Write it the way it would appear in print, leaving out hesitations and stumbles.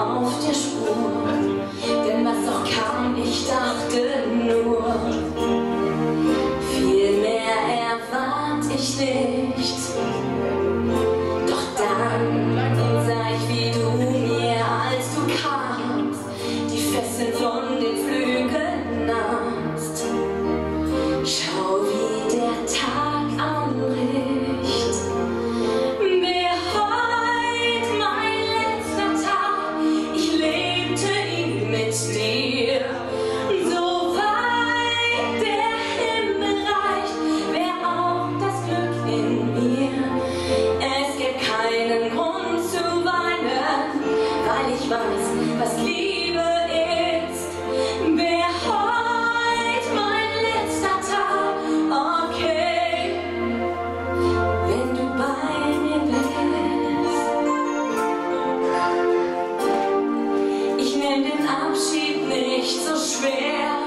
auf der Spur, denn was auch kam, ich dachte nur, viel mehr erwart ich nicht. Doch dann sah ich, wie du mir, als du kamst, die Fesseln von den Flügeln nahmst. Schau, wie der Tag anbricht. Wär heut mein letzter Tag, ich lebte ihn mit dir. So weit der Himmel reicht, wär auch das Glück in mir. Es gibt keinen Grund zu weinen, weil ich weiß, was Liebe ist. Wär heut mein letzter Tag, okay, wenn du bei mir bist. Ich nehm den Abschied nicht so schwer.